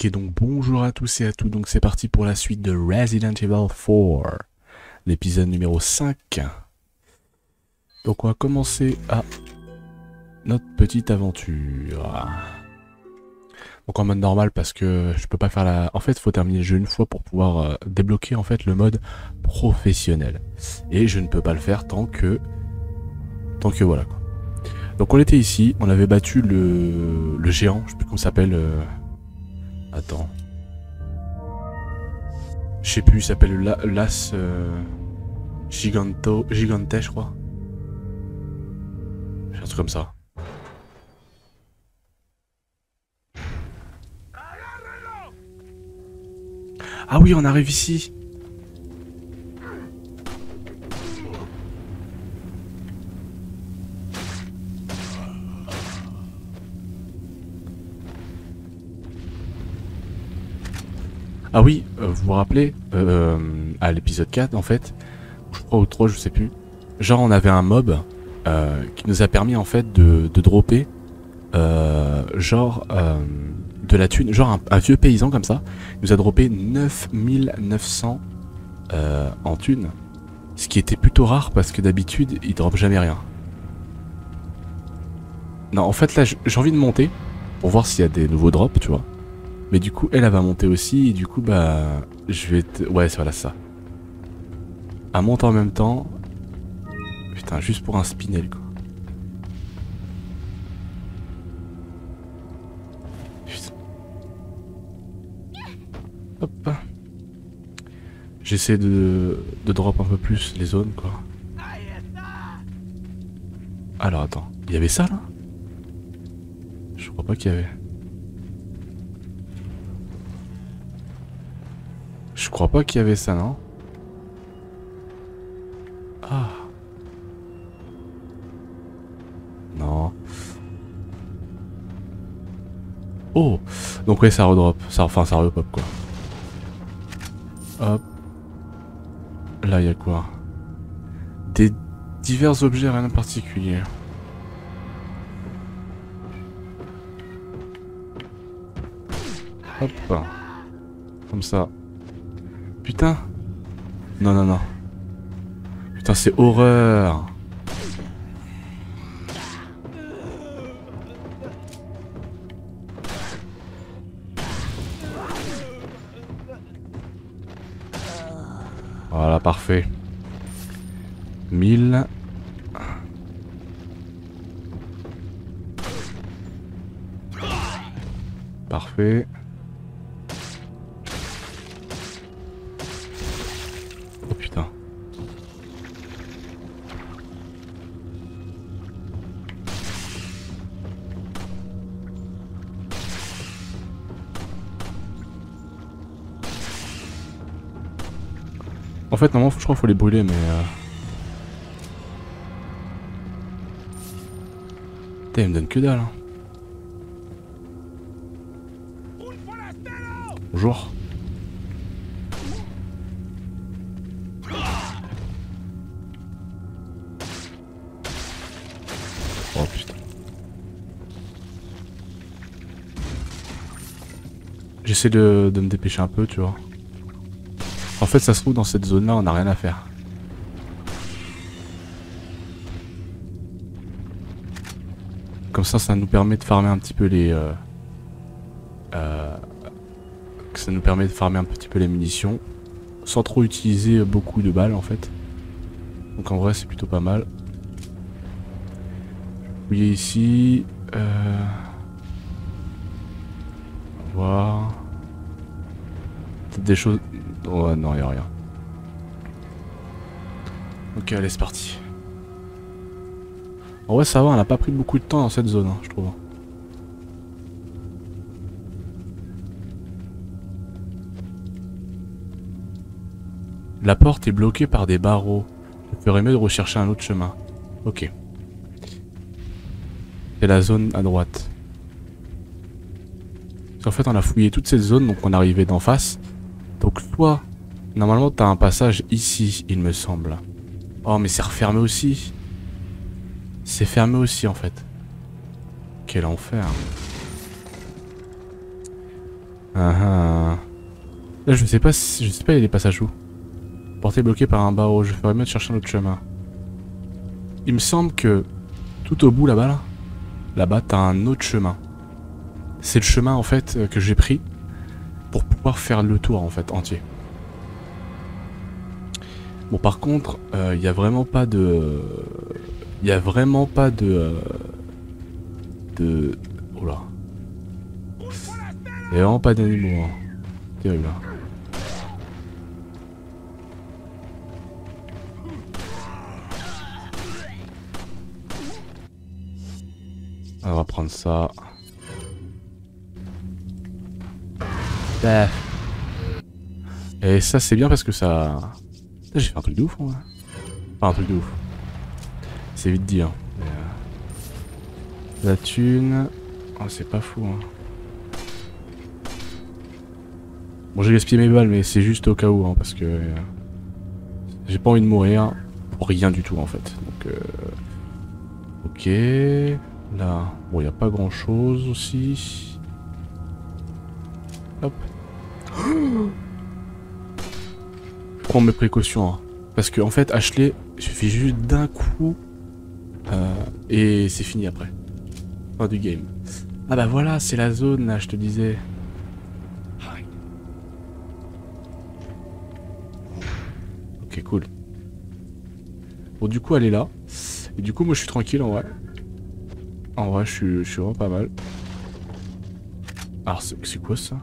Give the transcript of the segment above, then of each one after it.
Ok, donc bonjour à tous et à toutes, donc c'est parti pour la suite de Resident Evil 4, l'épisode numéro 5. Donc on va commencer à notre petite aventure. Donc en mode normal parce que je peux pas faire la... En fait, il faut terminer le jeu une fois pour pouvoir débloquer en fait le mode professionnel. Et je ne peux pas le faire tant que voilà quoi. Donc on était ici, on avait battu le géant, je sais plus comment ça s'appelle. Attends. Je sais plus, il s'appelle Las Gigante, je crois. Un truc comme ça. Ah oui, on arrive ici. Ah oui, vous vous rappelez, à l'épisode 4 en fait, je crois au 3, je sais plus. Genre on avait un mob qui nous a permis en fait de dropper de la thune, genre un vieux paysan comme ça, il nous a droppé 9900 en thune. Ce qui était plutôt rare parce que d'habitude il drop jamais rien. Non en fait là j'ai envie de monter pour voir s'il y a des nouveaux drops tu vois. Mais du coup elle va monter aussi et du coup bah je vais ouais voilà ça. Elle monte en même temps. Putain juste pour un spinel quoi. Putain. Hop. J'essaie de drop un peu plus les zones quoi. Alors attends, il y avait ça là? Je crois pas qu'il y avait. Je crois pas qu'il y avait ça non? Ah. Non. Oh. Donc ouais ça redrop. Enfin ça repop quoi. Hop. Là il y a quoi? Des divers objets rien de particulier. Hop. Comme ça. Putain. Non non non. Putain c'est horreur. Voilà parfait. 1000. Parfait. Oh putain. En fait normalement je crois qu'il faut les brûler mais putain il me donne que dalle hein. Bonjour. Oh putain. J'essaie de me dépêcher un peu tu vois. En fait ça se trouve dans cette zone là on n'a rien à faire. Comme ça nous permet de farmer un petit peu les ça nous permet de farmer un petit peu les munitions sans trop utiliser beaucoup de balles en fait. Donc en vrai c'est plutôt pas mal. Je vais fouiller ici. On va voir. Peut-être des choses. Oh non y'a rien. Ok allez c'est parti. En vrai ça va, on n'a pas pris beaucoup de temps dans cette zone hein, je trouve. La porte est bloquée par des barreaux. Il ferait mieux de rechercher un autre chemin. Ok. C'est la zone à droite. En fait on a fouillé toute cette zone donc on est arrivé d'en face. Donc soit normalement t'as un passage ici il me semble. Oh mais c'est refermé aussi. C'est fermé aussi en fait. Quel enfer. Ah, ah. Là, je sais pas si... Je sais pas, il y a des passages où. Portée bloquée par un barreau. Je ferais mieux de chercher un autre chemin. Il me semble que... Tout au bout, là-bas, là... Là-bas, t'as un autre chemin. C'est le chemin, en fait, que j'ai pris... Pour pouvoir faire le tour, en fait, entier. Bon, par contre, il y a vraiment pas de... Il y a vraiment pas de... Oh là. Il y a vraiment pas d'animaux, hein. Terrible, hein. On va prendre ça. Et ça, c'est bien parce que ça... J'ai fait un truc de ouf, en vrai. Pas un truc de ouf. C'est vite dit, hein. Mais, la thune... Oh, c'est pas fou, hein. Bon, j'ai gaspillé mes balles, mais c'est juste au cas où, hein, parce que... j'ai pas envie de mourir pour rien du tout, en fait. Donc, ok... Là... Bon, il a pas grand-chose, aussi. Hop. Je prends mes précautions, hein. Parce que, en fait, Ashley, il suffit juste d'un coup... et c'est fini après. Fin du game. Ah bah voilà, c'est la zone là, je te disais. Ok, cool. Bon, du coup, elle est là. Et du coup, moi, je suis tranquille en vrai. En vrai, je suis vraiment pas mal. Alors, c'est quoi ça?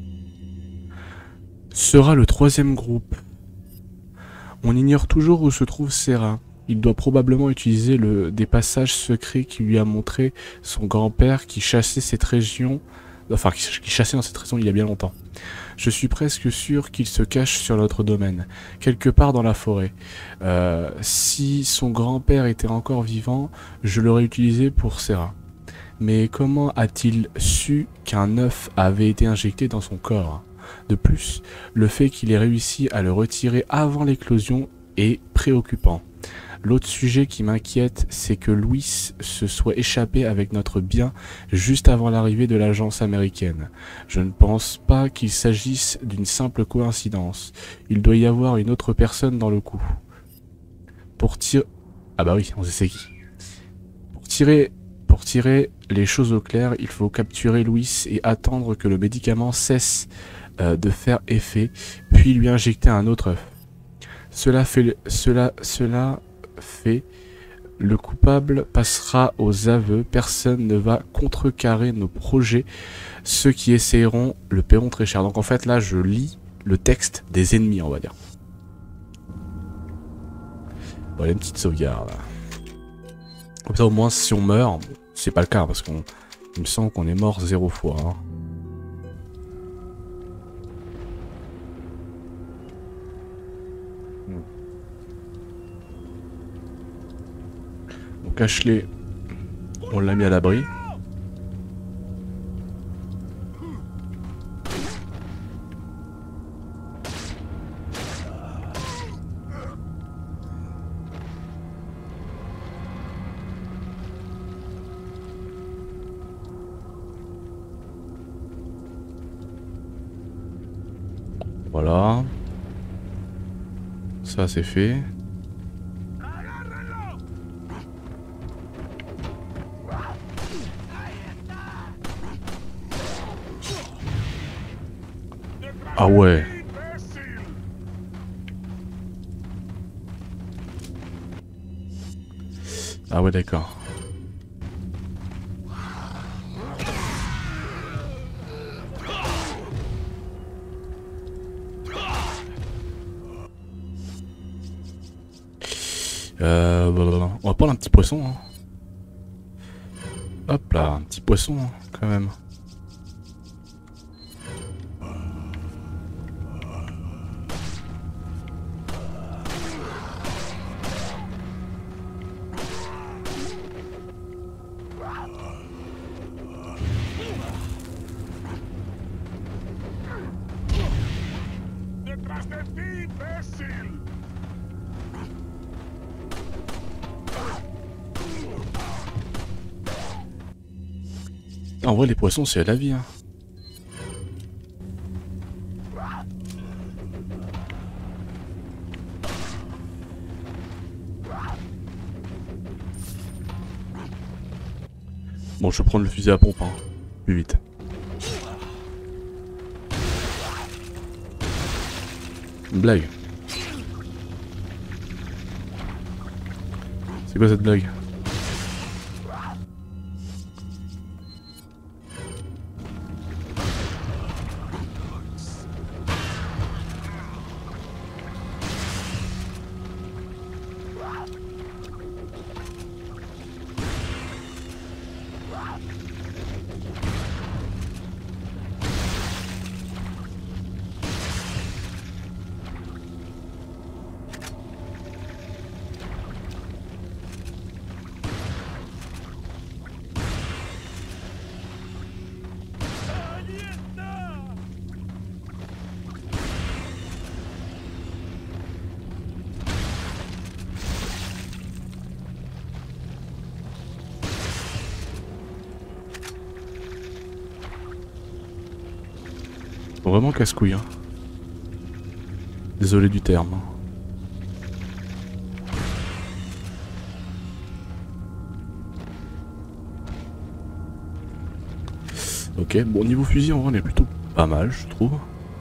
Sera le troisième groupe. On ignore toujours où se trouve Serra. Il doit probablement utiliser des passages secrets qui lui a montré son grand-père qui chassait cette région, enfin qui chassait dans cette région il y a bien longtemps. Je suis presque sûr qu'il se cache sur notre domaine, quelque part dans la forêt. Si son grand-père était encore vivant, je l'aurais utilisé pour Serra. Mais comment a-t-il su qu'un œuf avait été injecté dans son corps? De plus, le fait qu'il ait réussi à le retirer avant l'éclosion est préoccupant. L'autre sujet qui m'inquiète, c'est que Louis se soit échappé avec notre bien juste avant l'arrivée de l'agence américaine. Je ne pense pas qu'il s'agisse d'une simple coïncidence. Il doit y avoir une autre personne dans le coup. Pour tirer... Ah bah oui, on sait c'est qui. Pour tirer les choses au clair, il faut capturer Louis et attendre que le médicament cesse de faire effet, puis lui injecter un autre œuf. Cela fait, le coupable passera aux aveux, personne ne va contrecarrer nos projets, ceux qui essayeront le paieront très cher. Donc en fait là je lis le texte des ennemis, on va dire. Voilà une petite sauvegarde. Comme ça au moins si on meurt, c'est pas le cas parce qu'il me semble qu'on est mort 0 fois. Hein. Donc Ashley, on l'a mis à l'abri. Voilà. Ça c'est fait. Ah ouais. Ah ouais d'accord. On va prendre un petit poisson. Hein. Hop là, un petit poisson hein, quand même. En vrai les poissons c'est la vie hein. Bon, je vais prendre le fusil à pompe, hein. Plus vite. Une blague. C'est quoi cette blague? Vraiment casse-couille, hein. Désolé du terme. Ok, bon niveau fusil en vrai on est plutôt pas mal je trouve.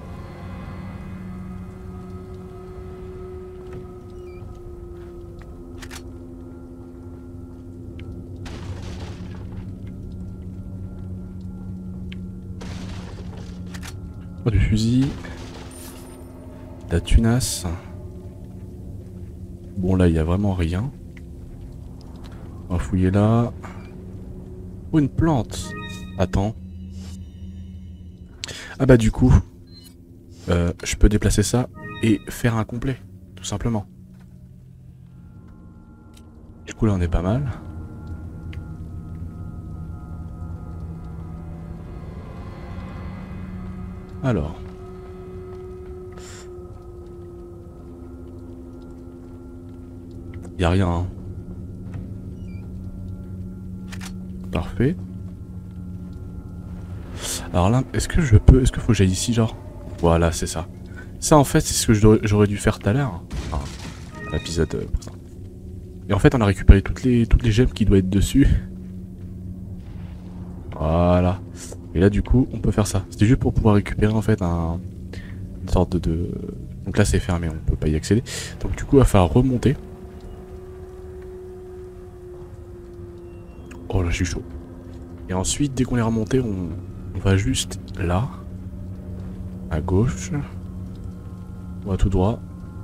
Oh, du fusil. De la tunasse. Bon là il y a vraiment rien. On va fouiller là. Oh une plante. Attends. Ah bah du coup, je peux déplacer ça et faire un complet, tout simplement. Du coup là on est pas mal. Alors. Y a rien, hein. Parfait. Alors là, est-ce que je peux... Est-ce qu'il faut que j'aille ici, genre? Voilà, c'est ça. Ça, en fait, c'est ce que j'aurais dû faire tout à l'heure. Enfin, l'épisode présent. Et en fait, on a récupéré toutes les gemmes qui doivent être dessus. Voilà. Et là, du coup, on peut faire ça. C'était juste pour pouvoir récupérer, en fait, une sorte de... Donc là, c'est fermé, on peut pas y accéder. Donc du coup, il va falloir remonter. Oh là, je suis chaud. Et ensuite, dès qu'on est remonté, on va juste là. À gauche. On va tout droit.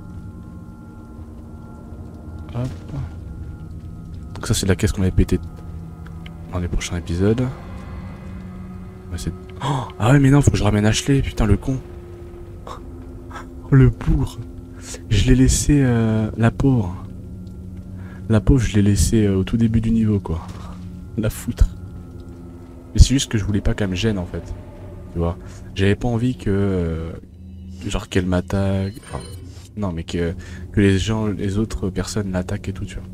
Hop. Donc ça, c'est la caisse qu'on avait pété dans les prochains épisodes. Oh, ah ouais, mais non, faut que je ramène Ashley. Putain, le con. Oh, le bourre. Je l'ai laissé, la pauvre. La pauvre, je l'ai laissé au tout début du niveau, quoi. La foutre. Mais c'est juste que je voulais pas qu'elle me gêne, en fait. Tu vois. J'avais pas envie que... genre qu'elle m'attaque. Enfin, non, mais que les gens, les autres personnes l'attaquent et tout, tu vois.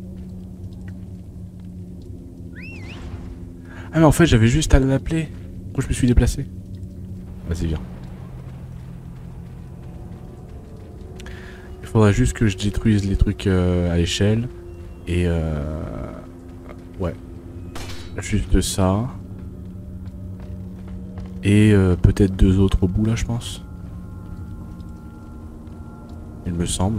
Ah mais en fait, j'avais juste à l'appeler. Pourquoi je me suis déplacé? Vas-y, viens. Il faudra juste que je détruise les trucs à échelle. Et ouais. Juste ça. Et peut-être 2 autres au bout là, je pense. Il me semble.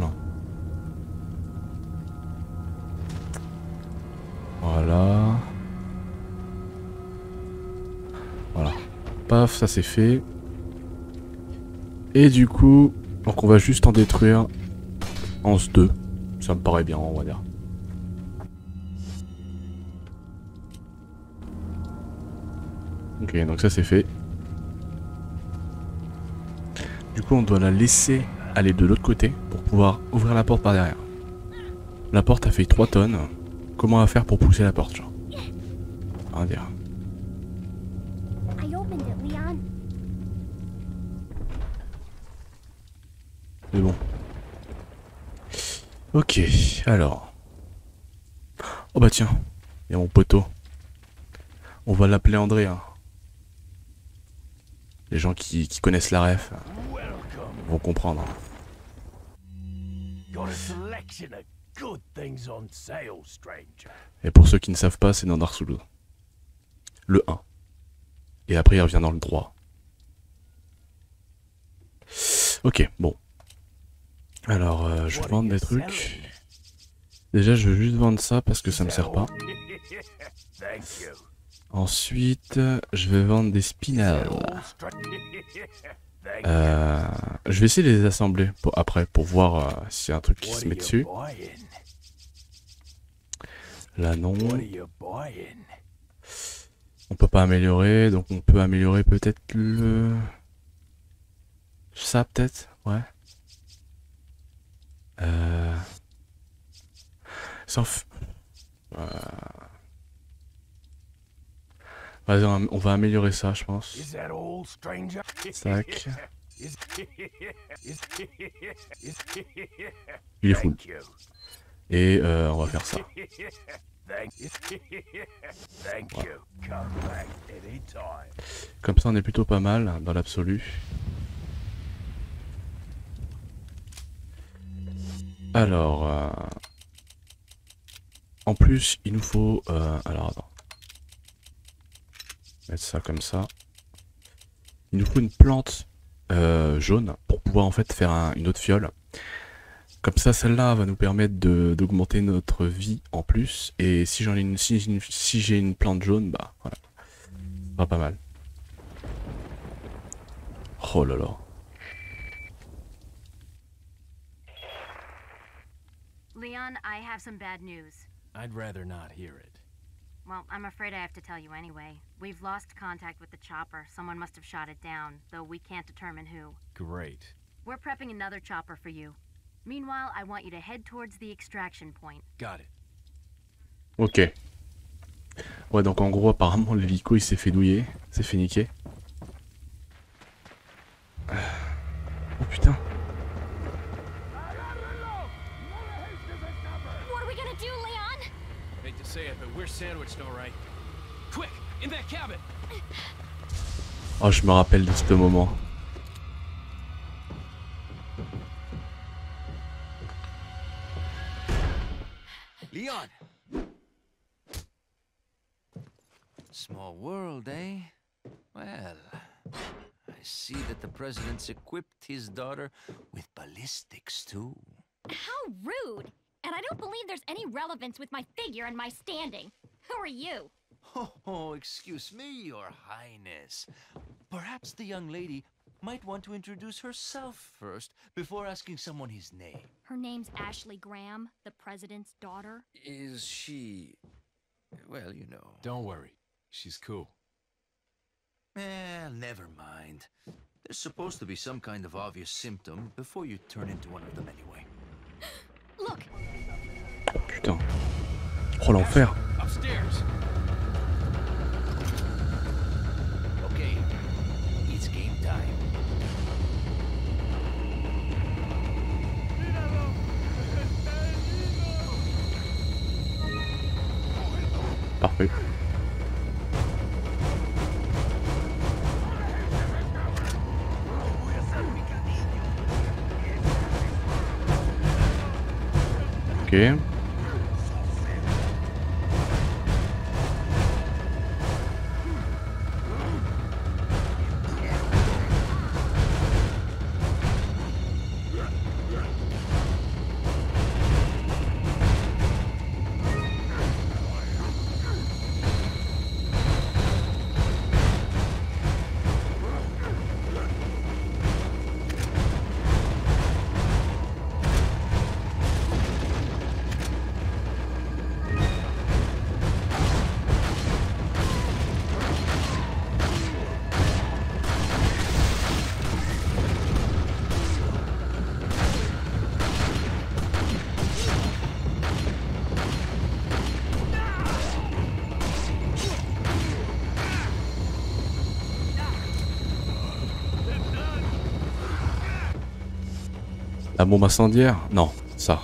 Voilà. Voilà. Paf, ça c'est fait. Et du coup, donc on va juste en détruire en 2. Ça me paraît bien, on va dire. Ok, donc ça c'est fait. Du coup, on doit la laisser aller de l'autre côté pour pouvoir ouvrir la porte par derrière. La porte a fait 3 tonnes. Comment on va faire pour pousser la porte, genre? On va dire. C'est bon. Ok, alors. Oh bah tiens, il y a mon poteau. On va l'appeler André. Hein. Les gens qui connaissent la ref vont comprendre. Et pour ceux qui ne savent pas, c'est dans Dark Souls. le 1. Et après il revient dans le droit. Ok, bon. Alors, je vais vendre des trucs. Déjà, je veux juste vendre ça parce que ça me sert pas. Ensuite, je vais vendre des spinels. Je vais essayer de les assembler après pour voir s'il y a un truc qui se met dessus. Là, non. On peut pas améliorer, donc on peut améliorer peut-être le... Ça, peut-être, ouais. Sauf... Vas-y, on va améliorer ça, je pense. Tac. Il est full. Et on va faire ça. Voilà. Comme ça, on est plutôt pas mal dans l'absolu. Alors, en plus, il nous faut... alors, attends. Mettre ça comme ça. Il nous faut une plante jaune pour pouvoir en fait faire une autre fiole. Comme ça, celle-là va nous permettre d'augmenter notre vie en plus. Et si j'en ai une, si j'ai une plante jaune, bah voilà, ça va pas mal. Oh là là. Leon, I have some bad news. I'd rather not hear it. Well, I'm afraid I have to tell you anyway. We've lost contact with the chopper. Someone must have shot it down, though we can't determine who. Great. We're prepping another chopper for you. Meanwhile, I want you to head towards the extraction point. Got it. Ok. Ouais, donc en gros, apparemment, l'hélico il s'est fait douiller. C'est fait niquer. Oh putain. What are we gonna do, Leon? Hate to say it, but we're sandwiched all right. Quick, in that cabin. Oh, je me rappelle de ce moment. Leon! Small world, eh? Well, I see that the president's equipped his daughter with ballistics, too. How rude! And I don't believe there's any relevance with my figure and my standing. Who are you? Oh, excuse me, Your Highness. Perhaps the young lady might want to introduce herself first before asking someone his name. Her name's Ashley Graham, the president's daughter. Is she... well, you know... Don't worry. She's cool. Never mind. There's supposed to be some kind of obvious symptom before you turn into one of them anyway. Look! Putain. Oh l'enfer. Upstairs. Okay, it's game time. Parfait. Ok. La bombe incendiaire? Non, ça.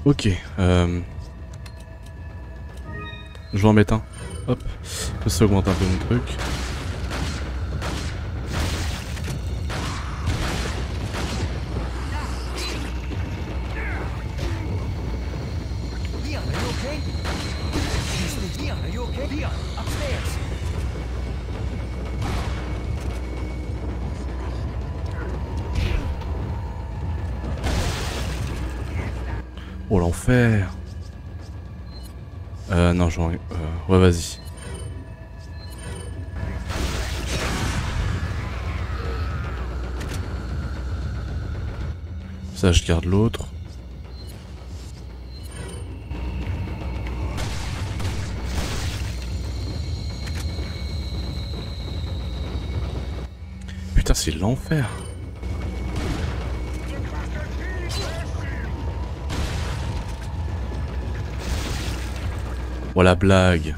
Ok. Je vais en mettre un. Hop. Ça augmente un peu mon truc. Leon, are you okay? Leon, are you okay? Leon, upstairs. Oh l'enfer. Non, j'en... ouais, vas-y. Ça, je garde l'autre. Putain, c'est l'enfer. Oh la blague.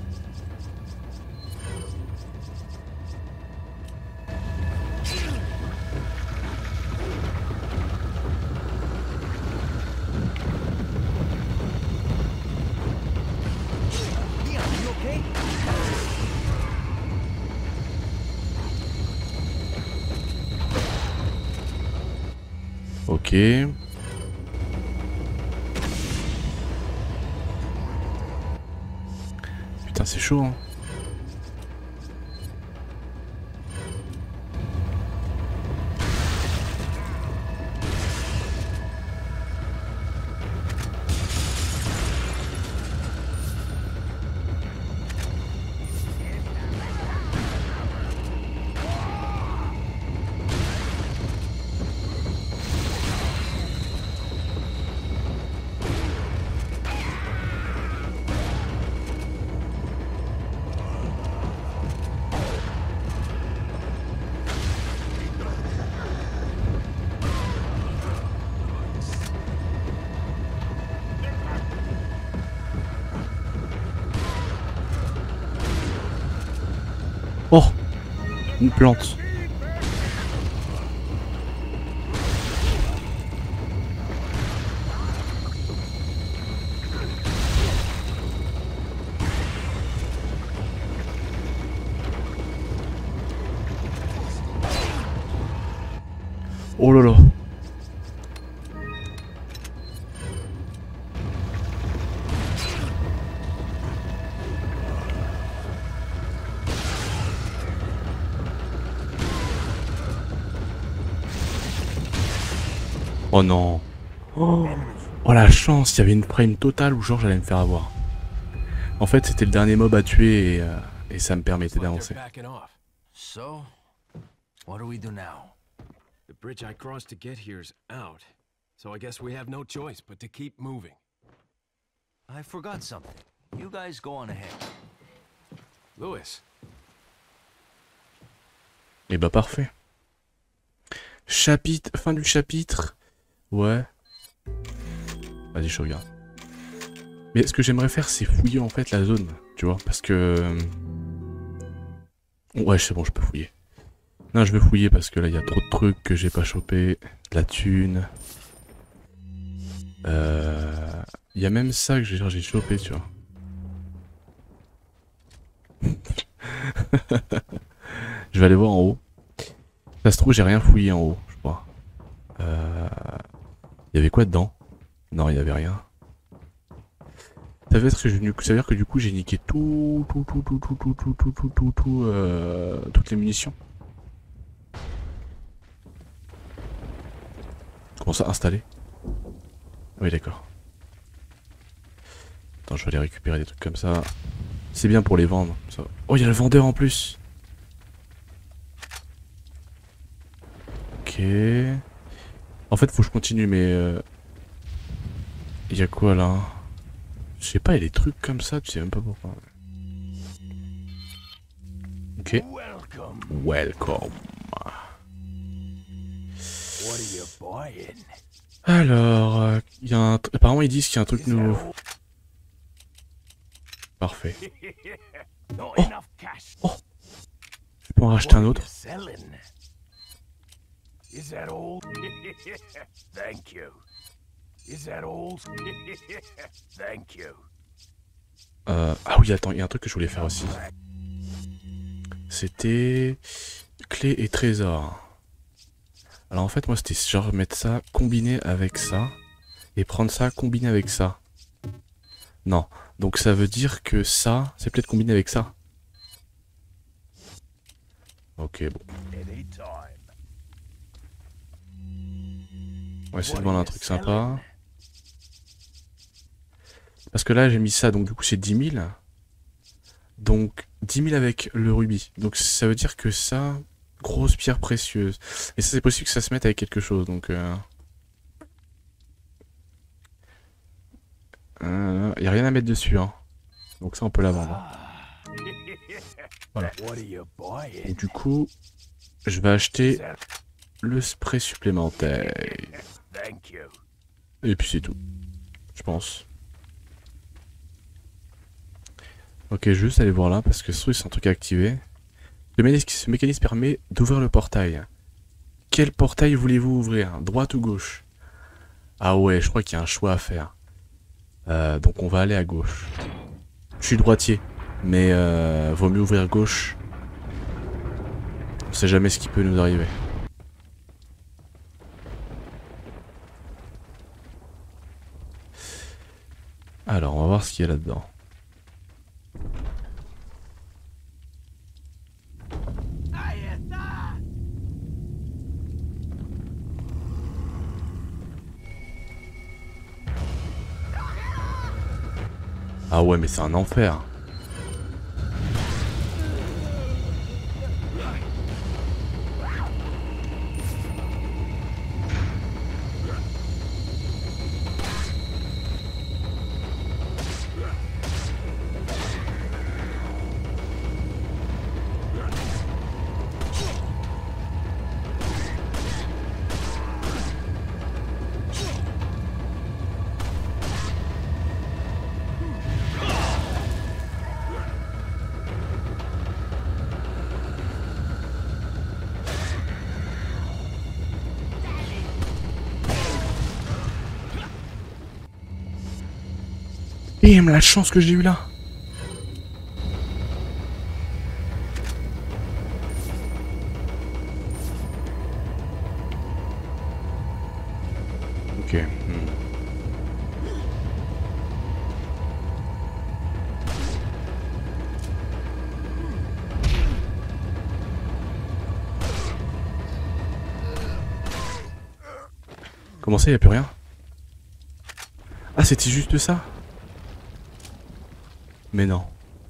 Leon, are you okay? Ok. Putain, c'est chaud, hein. Oh, une plante. Oh là là. Oh non. Oh, oh la chance, il y avait une frame totale où genre j'allais me faire avoir. En fait c'était le dernier mob à tuer et ça me permettait Like they're d'avancer. backing off. So, what do we do now? The bridge I crossed to get here's out. So I guess we have no choice but to keep moving. I forgot something. You guys go on ahead. Lewis, Et bah parfait. Chapitre, fin du chapitre. Ouais. Vas-y, je regarde. Mais ce que j'aimerais faire, c'est fouiller en fait la zone, tu vois, parce que... Ouais, c'est bon, je peux fouiller. Non, je veux fouiller parce que là, il y a trop de trucs que j'ai pas chopé. De la thune. Il y a même ça que j'ai chopé, tu vois. Je vais aller voir en haut. Ça se trouve, j'ai rien fouillé en haut, je crois. Il y avait quoi dedans? Non, il y avait rien. Ça veut dire que du coup, j'ai niqué toutes les munitions. Comment ça, installer? Oui, d'accord. Attends, je vais aller récupérer des trucs comme ça. C'est bien pour les vendre. Ça. Oh, il y a le vendeur en plus. Ok. En fait, faut que je continue, mais... Il y a quoi, là? Je sais pas, il y a des trucs comme ça, tu sais même pas pourquoi. Ok. Welcome. Welcome. What are you buying? Alors, il y a un... apparemment, ils disent qu'il y a un truc nouveau. Parfait. Not Oh. enough cash. Oh. Je peux en racheter un autre. Selling. Is that all? Thank you. Is that all? Thank you. Ah oui, attends, il y a un truc que je voulais faire aussi. C'était clé et trésor. Alors en fait, moi, c'était genre mettre ça combiné avec ça et prendre ça combiné avec ça. Non, donc ça veut dire que ça, c'est peut-être combiné avec ça. Ok, bon. On va essayer de vendre un truc sympa. Parce que là, j'ai mis ça, donc du coup, c'est 10 000. Donc, 10 000 avec le rubis. Donc, ça veut dire que ça, grosse pierre précieuse. Et ça, c'est possible que ça se mette avec quelque chose, donc... y a rien à mettre dessus, hein. Donc ça, on peut la vendre. Voilà. Donc, du coup, je vais acheter le spray supplémentaire. Et puis c'est tout. Je pense. Ok, juste aller voir là, parce que c'est un truc à activer. Ce mécanisme permet d'ouvrir le portail. Quel portail voulez-vous ouvrir? Droite ou gauche? Ah ouais, je crois qu'il y a un choix à faire. Donc on va aller à gauche. Je suis droitier, mais vaut mieux ouvrir gauche. On sait jamais ce qui peut nous arriver. Alors, on va voir ce qu'il y a là-dedans. Ah ouais, mais c'est un enfer. Bim, la chance que j'ai eu là. Ok. Comment ça, y a plus rien? Ah, c'était juste ça? Mais non.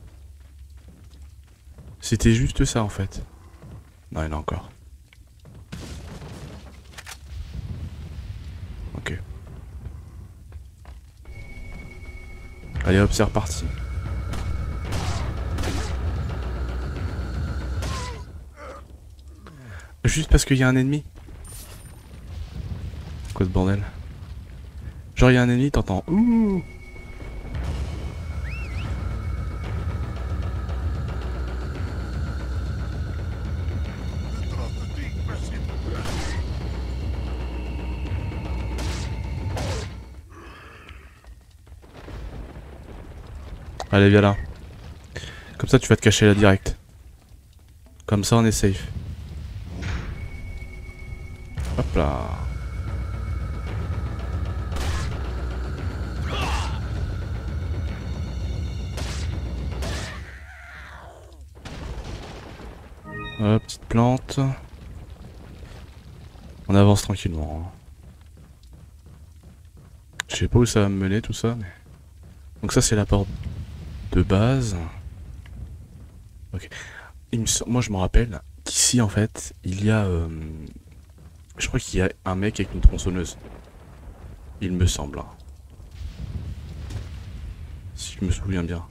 C'était juste ça en fait. Non, il y en a encore. Ok. Allez hop, c'est reparti. Juste parce qu'il y a un ennemi. Quoi de bordel? Genre il y a un ennemi, t'entends ouh. Allez, viens là. Comme ça, tu vas te cacher là direct. Comme ça, on est safe. Hop là. Hop, petite plante. On avance tranquillement. Je sais pas où ça va me mener tout ça. Mais... Donc ça, c'est la porte de base. Ok. Moi je me rappelle qu'ici en fait il y a je crois qu'il y a un mec avec une tronçonneuse. Il me semble. Si je me souviens bien.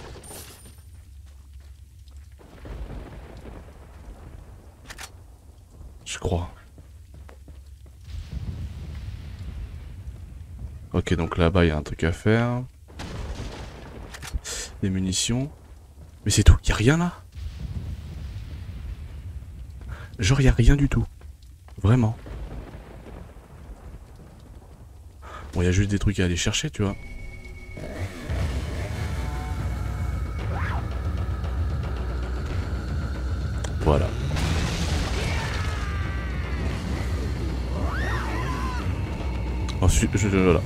Je crois. Ok, donc là-bas il y a un truc à faire. Des munitions. Mais c'est tout, y a rien là. Genre y a rien du tout. Vraiment. Bon, il y a juste des trucs à aller chercher, tu vois. Voilà. Ensuite, voilà.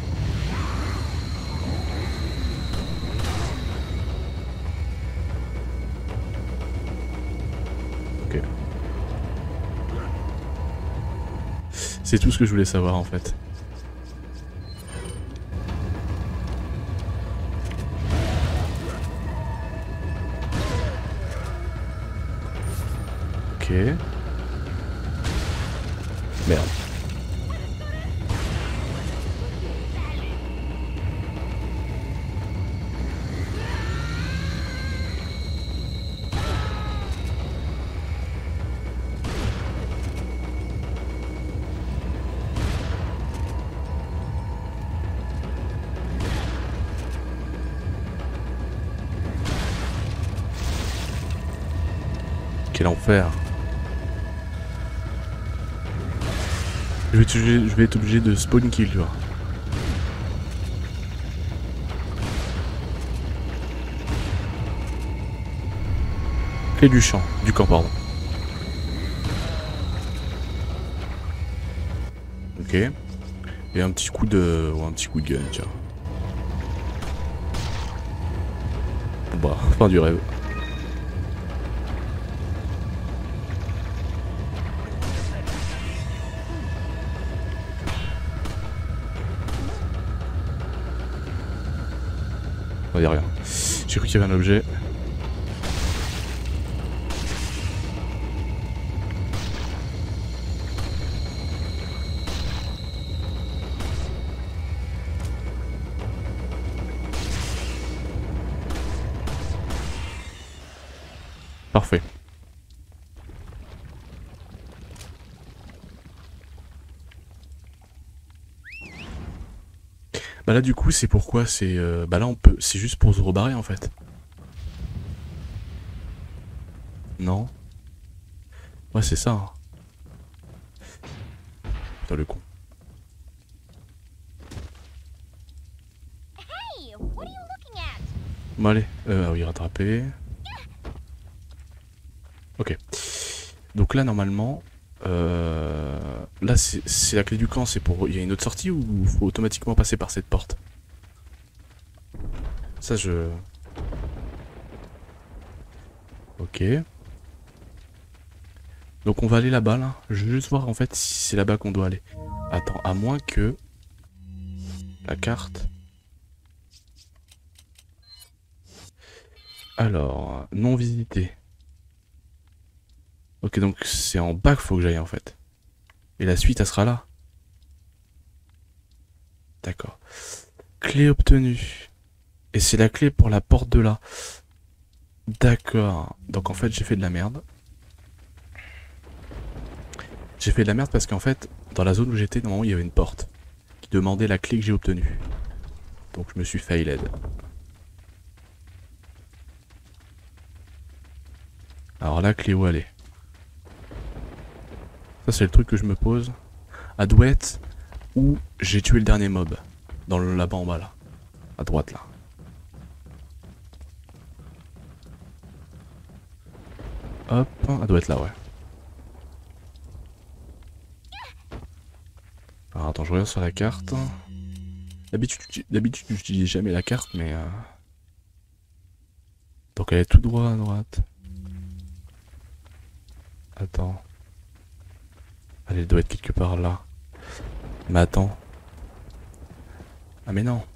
Ok. C'est tout ce que je voulais savoir en fait. Ok. Merde. Quel enfer. Je vais être obligé de spawn kill, tu vois. Clé du camp, pardon. Ok. Et un petit coup de... ou un petit coup de gun, tiens. Bah, fin du rêve. Il n'y a rien. J'ai cru qu'il y avait un objet. Parfait. Bah là du coup c'est pourquoi c'est bah là on peut, c'est juste pour se rebarrer en fait. Non. Ouais c'est ça. Hein. Putain le con. Hey, what are you looking at? Bon allez, ah oui rattraper. Ok. Donc là normalement, là c'est la clé du camp, c'est pour, il y a une autre sortie ou faut automatiquement passer par cette porte? Ça je... Ok. Donc on va aller là-bas là. Je veux juste voir en fait si c'est là-bas qu'on doit aller. Attends, à moins que... La carte... Alors, non visité. Ok, donc c'est en bas qu'il faut que j'aille en fait. Et la suite, elle sera là. D'accord. Clé obtenue. Et c'est la clé pour la porte de là. D'accord. Donc en fait, j'ai fait de la merde. J'ai fait de la merde parce qu'en fait, dans la zone où j'étais, normalement, il y avait une porte qui demandait la clé que j'ai obtenue. Donc je me suis failed. Alors la clé où elle est? Ça c'est le truc que je me pose. À Douette, où j'ai tué le dernier mob. Dans le là-bas en bas là. À droite là. Hop, elle doit être là ouais. Alors attends, je regarde sur la carte. D'habitude j'utilise jamais la carte mais... Donc elle est tout droit à droite. Attends. Elle doit être quelque part là. Mais attends. Ah mais non.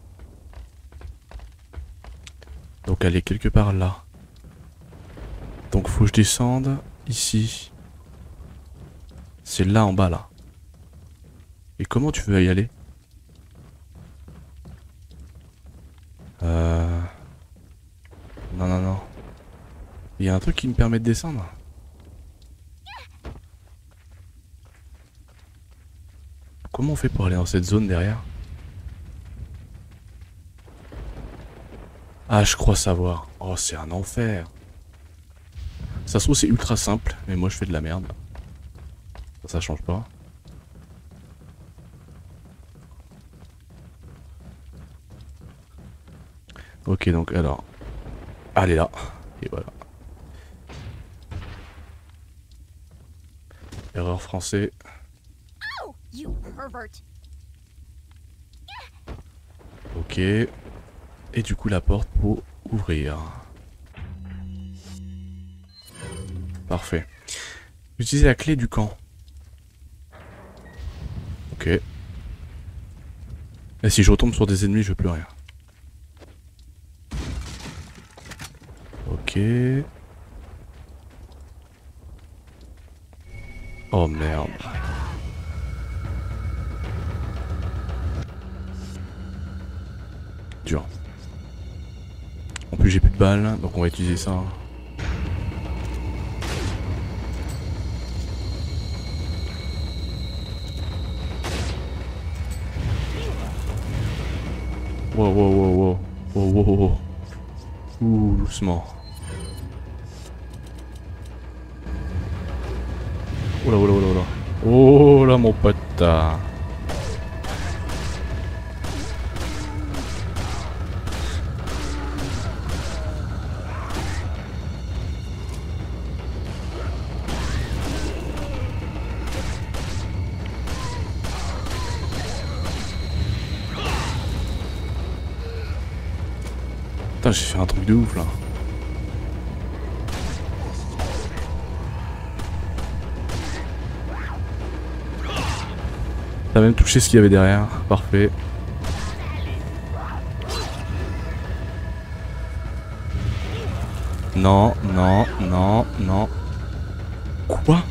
Donc elle est quelque part là. Donc faut que je descende ici. C'est là en bas là. Et comment tu veux y aller? Non non non. Il y a un truc qui me permet de descendre. Comment on fait pour aller dans cette zone derrière? Ah, je crois savoir. Oh, c'est un enfer. Ça se trouve, c'est ultra simple, mais moi je fais de la merde. Ça change pas. Ok, donc alors. Allez là. Et voilà. Erreur français. Oh, you pervert. Ok. Et du coup la porte pour ouvrir. Parfait. Utilisez la clé du camp. Ok. Et si je retombe sur des ennemis, je veux plus rien. Ok. Oh merde. Dur. En plus j'ai plus de balles, donc on va utiliser ça. Wow, wow, wow, wow. Wow, wow, wow. Ouh, doucement. Oh là, oh là, oh là, oh là. Oh là, mon pote. Putain, j'ai fait un truc de ouf là. T'as même touché ce qu'il y avait derrière. Parfait. Non, non, non, non. Quoi?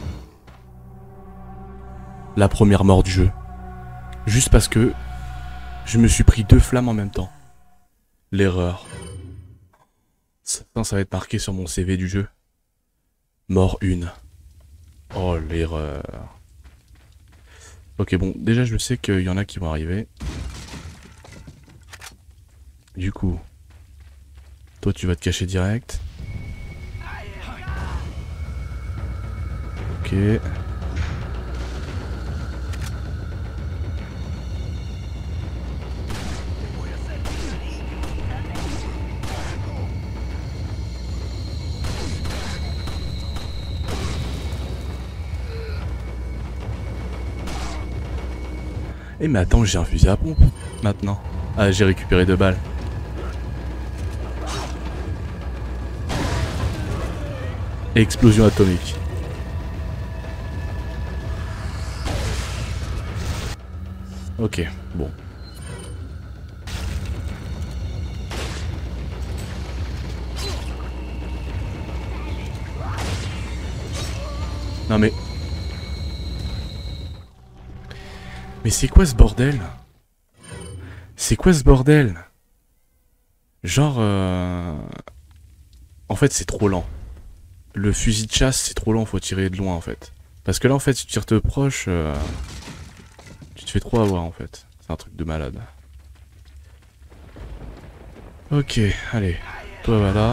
La première mort du jeu. Juste parce que je me suis pris 2 flammes en même temps. L'erreur. Ça va être marqué sur mon CV du jeu. Mort 1. Oh l'erreur. Ok bon, déjà je sais qu'il y en a qui vont arriver. Du coup, toi tu vas te cacher direct. Ok. Eh mais attends, j'ai un fusil à pompe maintenant. Ah, j'ai récupéré 2 balles. Explosion atomique. Ok, bon. Non mais... Mais c'est quoi ce bordel? C'est quoi ce bordel? Genre... En fait c'est trop lent. Le fusil de chasse c'est trop lent, faut tirer de loin en fait. Parce que là en fait si tu tires de proche... Tu te fais trop avoir en fait. C'est un truc de malade. Ok, allez. Toi voilà.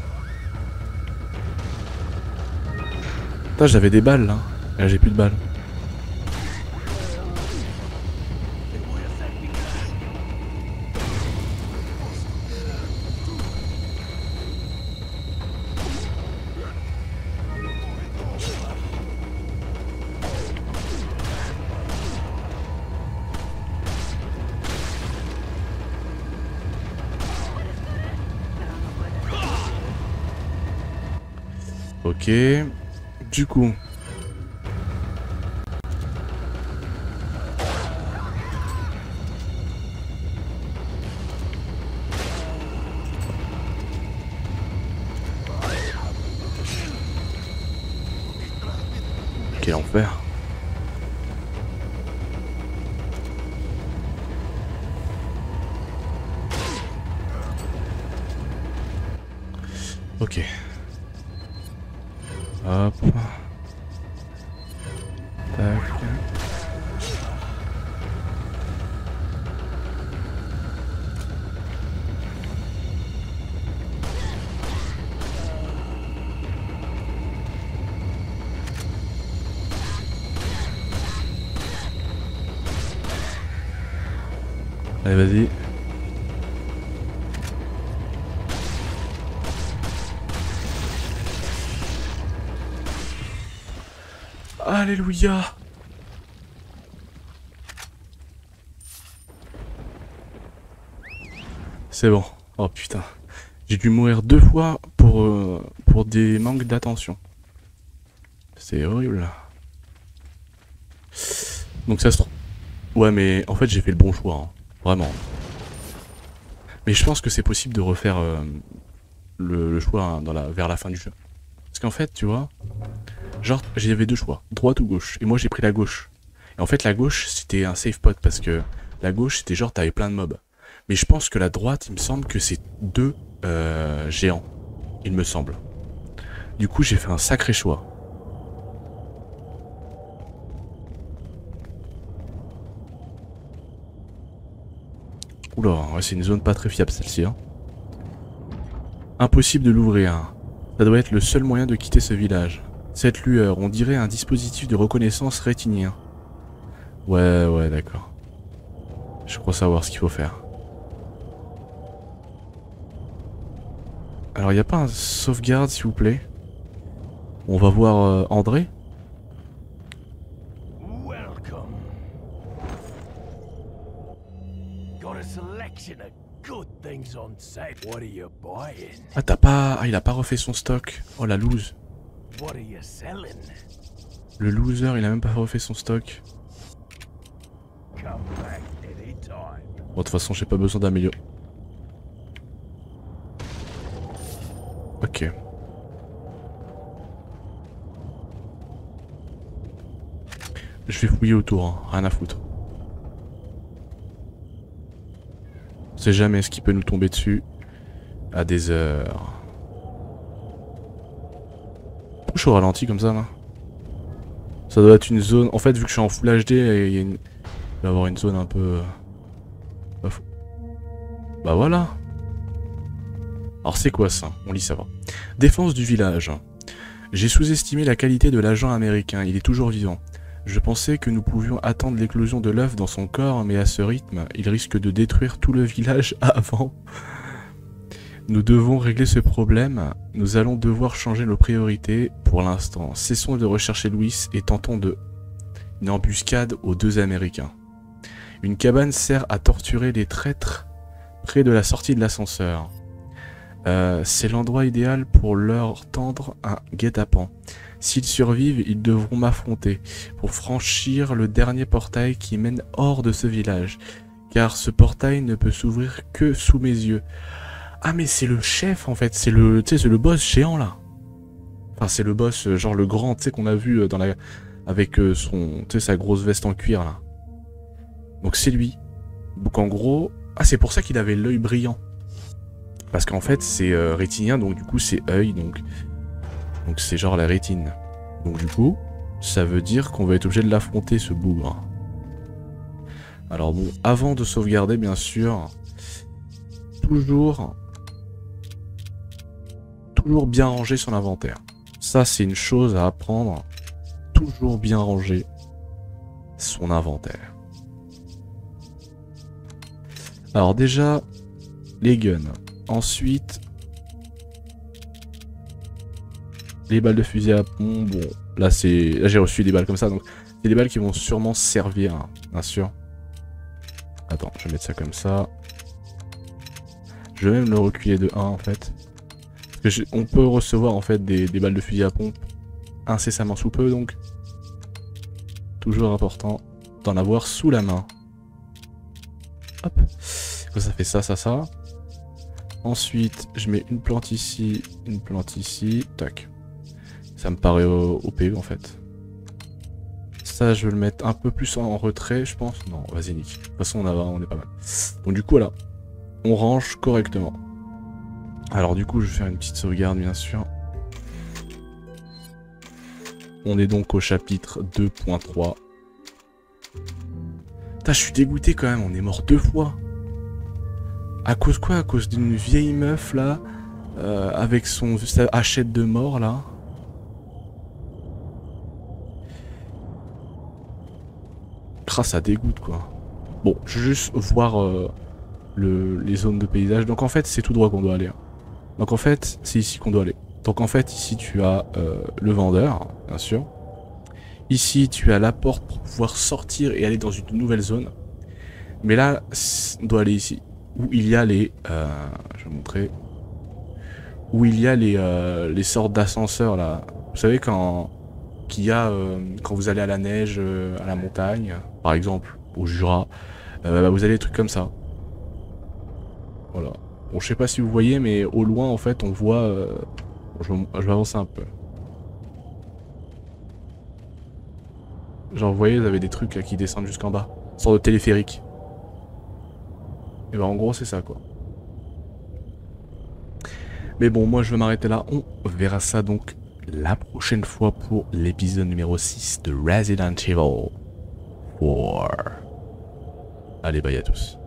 Putain j'avais des balles là. Et là j'ai plus de balles. Ok. Du coup. Quel enfer. Ok. Hop. Tac. Allez, vas-y. Alléluia. C'est bon. Oh putain. J'ai dû mourir 2 fois pour des manques d'attention. C'est horrible. Donc ça se trouve... Ouais mais en fait j'ai fait le bon choix. Hein. Vraiment. Mais je pense que c'est possible de refaire le choix hein, vers la fin du jeu. Parce qu'en fait tu vois... Genre j'avais 2 choix. Droite ou gauche. Et moi j'ai pris la gauche. Et en fait la gauche c'était un safe pot. Parce que la gauche c'était genre t'avais plein de mobs. Mais je pense que la droite il me semble que c'est 2 géants. Il me semble. Du coup j'ai fait un sacré choix. Oula, ouais, c'est une zone pas très fiable celle-ci. Hein. Impossible de l'ouvrir. Ça doit être le seul moyen de quitter ce village. Cette lueur, on dirait un dispositif de reconnaissance rétinien. Ouais, d'accord. Je crois savoir ce qu'il faut faire. Alors, il n'y a pas un sauvegarde, s'il vous plaît? On va voir André. Welcome. Got a selection of good things on sale. What are you buying? Ah, t'as pas... Ah, il a pas refait son stock. Oh, la loose. What are you selling? Le loser, il a même pas refait son stock. Come back anytime. Bon, de toute façon, j'ai pas besoin d'améliorer. Ok. Je vais fouiller autour, hein. Rien à foutre. On sait jamais ce qui peut nous tomber dessus à des heures. Je suis au ralenti comme ça là. Ça doit être une zone. En fait, vu que je suis en full HD, il va y avoir une zone un peu. Pas fou. Bah voilà. Alors c'est quoi ça? On lit ça va. Défense du village. J'ai sous-estimé la qualité de l'agent américain. Il est toujours vivant. Je pensais que nous pouvions attendre l'éclosion de l'œuf dans son corps, mais à ce rythme, il risque de détruire tout le village avant. Nous devons régler ce problème. Nous allons devoir changer nos priorités pour l'instant. Cessons de rechercher Louis et tentons une embuscade aux 2 Américains. Une cabane sert à torturer les traîtres près de la sortie de l'ascenseur. C'est l'endroit idéal pour leur tendre un guet-apens. S'ils survivent, ils devront m'affronter pour franchir le dernier portail qui mène hors de ce village. Car ce portail ne peut s'ouvrir que sous mes yeux. Ah mais c'est le chef en fait, c'est le boss géant là. Enfin c'est le boss genre le grand, tu sais qu'on a vu dans avec sa grosse veste en cuir là. Donc c'est lui. Donc en gros, ah c'est pour ça qu'il avait l'œil brillant. Parce qu'en fait c'est rétinien donc du coup c'est œil donc c'est genre la rétine. Donc du coup ça veut dire qu'on va être obligé de l'affronter ce bougre. Alors bon, avant de sauvegarder bien sûr, toujours bien ranger son inventaire. Ça c'est une chose à apprendre. Toujours bien ranger son inventaire. Alors déjà les guns. Ensuite les balles de fusil à pompe. Bon là j'ai reçu des balles comme ça donc c'est des balles qui vont sûrement servir hein, bien sûr. Attends, je vais mettre ça comme ça. Je vais même le reculer de 1 en fait. Parce que on peut recevoir en fait des balles de fusil à pompe incessamment sous peu donc. Toujours important d'en avoir sous la main. Hop. Ça fait ça. Ensuite, je mets une plante ici, tac. Ça me paraît OP en fait. Ça, je vais le mettre un peu plus en retrait, je pense. Non, vas-y, nique. De toute façon, on est pas mal. Donc du coup, là, on range correctement. Alors du coup, je vais faire une petite sauvegarde, bien sûr. On est donc au chapitre 2.3. Putain, je suis dégoûté quand même, on est mort 2 fois. À cause quoi? À cause d'une vieille meuf là, avec sa hachette de mort là. Ah, ça dégoûte quoi. Bon, je vais juste voir les zones de paysage. Donc en fait, c'est tout droit qu'on doit aller. Hein. Donc en fait, c'est ici qu'on doit aller. Donc en fait, ici tu as le vendeur, bien sûr. Ici, tu as la porte pour pouvoir sortir et aller dans une nouvelle zone. Mais là, on doit aller ici. Où il y a les... je vais vous montrer. Où il y a les sortes d'ascenseurs là. Vous savez quand vous allez à la neige, à la montagne, par exemple, au Jura, vous avez des trucs comme ça. Voilà. Bon, je sais pas si vous voyez, mais au loin, en fait, on voit... je vais avancer un peu. Genre, vous voyez, vous avez des trucs là qui descendent jusqu'en bas. Une sorte de téléphérique. Et ben, en gros, c'est ça, quoi. Mais bon, moi, je vais m'arrêter là. On verra ça, donc, la prochaine fois pour l'épisode numéro 6 de Resident Evil 4. Allez, bye à tous.